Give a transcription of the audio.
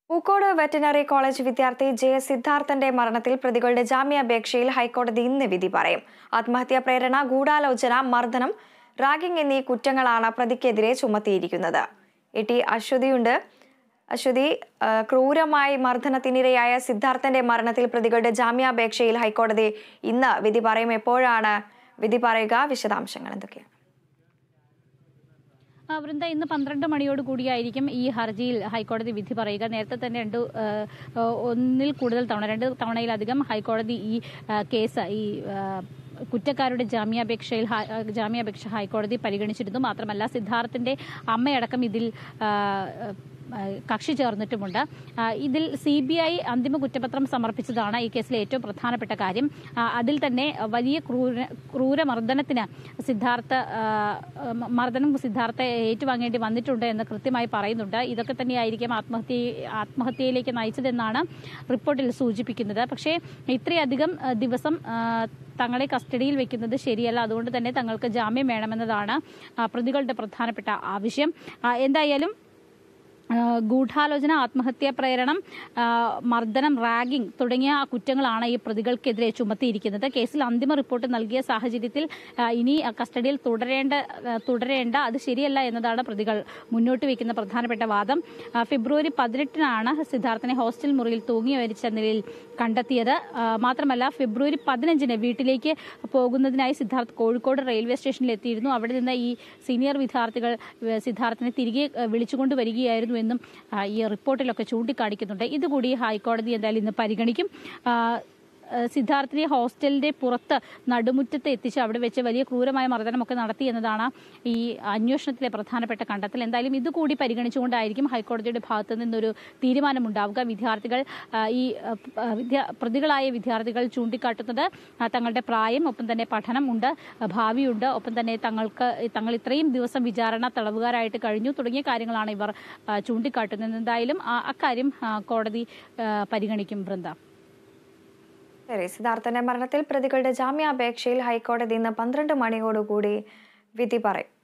Pookode veterinary college വിദ്യാർത്ഥി J സിദ്ധാർത്ഥന്റെ മരണത്തിൽ പ്രതികളുടെ ജാമ്യാപേക്ഷയിൽ ഹൈക്കോടതി ഇന്ന് വിധി പറയും. ആത്മഹത്യാ പ്രേരണ, ഗൂഢാലോചന, മർദ്ദനം, റാഗിംഗ് എന്നീ കുറ്റങ്ങളാണ് പ്രതിക്കെതിരെ ചുമത്തിയിരിക്കുന്നത്. ടി അശ്വതിയുണ്ട്. അശ്വതി, ക്രൂരമായി മർദ്ദനത്തിനിരയായ സിദ്ധാർത്ഥന്റെ മരണത്തിൽ പ്രതികളുടെ ജാമ്യാപേക്ഷയിൽ ഹൈക്കോടതി ഇന്ന് വിധി പറയും. എപ്പോഴാണ് വിധി പറയുക? വിശദാംശങ്ങൾ എന്തൊക്കെയാണ്? വൃന്ദ, ഇന്ന് 12 മണിയോട് കൂടിയായിരിക്കും ഈ ഹർജിയിൽ ഹൈക്കോടതി വിധി പറയുക. നേരത്തെ തന്നെ ഒന്നിൽ കൂടുതൽ തവണ 2 തവണയിലധികം ഹൈക്കോടതി ഈ കേസ് കുറ്റക്കാരുടെ ജാമ്യാപേക്ഷ ഹൈക്കോടതി പരിഗണിച്ചിരുന്നു. മാത്രമല്ല, സിദ്ധാർത്ഥിന്റെ അമ്മയടക്കം ഇതിൽ കക്ഷി ചേർന്നിട്ടുമുണ്ട്. ഇതിൽ CBI അന്തിമ കുറ്റപത്രം സമർപ്പിച്ചതാണ് ഈ കേസിലെ ഏറ്റവും പ്രധാനപ്പെട്ട കാര്യം. അതിൽ തന്നെ വലിയ ക്രൂരമർദ്ദനത്തിന് സിദ്ധാർത്ഥ ഏറ്റുവാങ്ങേണ്ടി വന്നിട്ടുണ്ട് എന്ന് കൃത്യമായി പറയുന്നുണ്ട്. ഇതൊക്കെ തന്നെയായിരിക്കും ആത്മഹത്യയിലേക്ക് നയിച്ചതെന്നാണ് റിപ്പോർട്ടിൽ സൂചിപ്പിക്കുന്നത്. പക്ഷേ ഇത്രയധികം ദിവസം തങ്ങളെ കസ്റ്റഡിയിൽ വെക്കുന്നത് ശരിയല്ല. അതുകൊണ്ട് തന്നെ തങ്ങൾക്ക് ജാമ്യം വേണമെന്നതാണ് പ്രതികളുടെ പ്രധാനപ്പെട്ട ആവശ്യം. എന്തായാലും ഗൂഢാലോചന, ആത്മഹത്യാ പ്രേരണം, മർദ്ദനം, റാഗിംഗ് തുടങ്ങിയ കുറ്റങ്ങളാണ് ഈ പ്രതികൾക്കെതിരെ ചുമത്തിയിരിക്കുന്നത്. കേസിൽ അന്തിമ റിപ്പോർട്ട് നൽകിയ സാഹചര്യത്തിൽ ഇനി കസ്റ്റഡിയിൽ തുടരേണ്ട അത് ശരിയല്ല എന്നതാണ് പ്രതികൾ മുന്നോട്ട് വയ്ക്കുന്ന പ്രധാനപ്പെട്ട വാദം. ഫെബ്രുവരി 18-നാണ് സിദ്ധാർത്ഥിനെ ഹോസ്റ്റൽ മുറിയിൽ തൂങ്ങി മരിച്ച നിലയിൽ കണ്ടെത്തിയത്. മാത്രമല്ല, ഫെബ്രുവരി 15-ന് വീട്ടിലേക്ക് പോകുന്നതിനായി സിദ്ധാർത്ഥ് കോഴിക്കോട് റെയിൽവേ സ്റ്റേഷനിൽ എത്തിയിരുന്നു. അവിടെ നിന്ന് ഈ സീനിയർ വിദ്യാർത്ഥികൾ സിദ്ധാർത്ഥിനെ തിരികെ വിളിച്ചുകൊണ്ട് വരികയായിരുന്നു എന്നും ഈ റിപ്പോർട്ടിലൊക്കെ ചൂണ്ടിക്കാണിക്കുന്നുണ്ട്. ഇതുകൂടി ഹൈക്കോടതി എന്തായാലും ഇന്ന് പരിഗണിക്കും. സിദ്ധാർത്ഥിനെ ഹോസ്റ്റലിന്റെ പുറത്ത് നടുമുറ്റത്ത് എത്തിച്ച് അവിടെ വെച്ച് വലിയ ക്രൂരമായ മർദ്ദനമൊക്കെ നടത്തി എന്നതാണ് ഈ അന്വേഷണത്തിലെ പ്രധാനപ്പെട്ട കണ്ടെത്തൽ. എന്തായാലും ഇതുകൂടി പരിഗണിച്ചുകൊണ്ടായിരിക്കും ഹൈക്കോടതിയുടെ ഭാഗത്തു നിന്നൊരു തീരുമാനമുണ്ടാവുക. പ്രതികളായ വിദ്യാർത്ഥികൾ ചൂണ്ടിക്കാട്ടുന്നത് തങ്ങളുടെ പ്രായം, ഒപ്പം തന്നെ പഠനമുണ്ട്, ഭാവിയുണ്ട്, ഒപ്പം തന്നെ തങ്ങൾ ഇത്രയും ദിവസം വിചാരണ തടവുകാരായിട്ട് കഴിഞ്ഞു തുടങ്ങിയ കാര്യങ്ങളാണ് ഇവർ ചൂണ്ടിക്കാട്ടുന്നത്. എന്തായാലും അക്കാര്യം കോടതി പരിഗണിക്കും. വൃന്ദ, സിദ്ധാർത്ഥന്റെ മരണത്തിൽ പ്രതികളുടെ ജാമ്യാപേക്ഷയിൽ ഹൈക്കോടതി ഇന്ന് 12 മണിയോടുകൂടി വിധി പറയും.